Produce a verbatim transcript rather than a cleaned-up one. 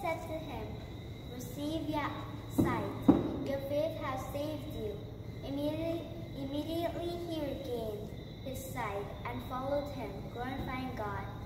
said to him, "Receive your sight. Your faith has saved you." Immediately, immediately he regained his sight and followed him, glorifying God.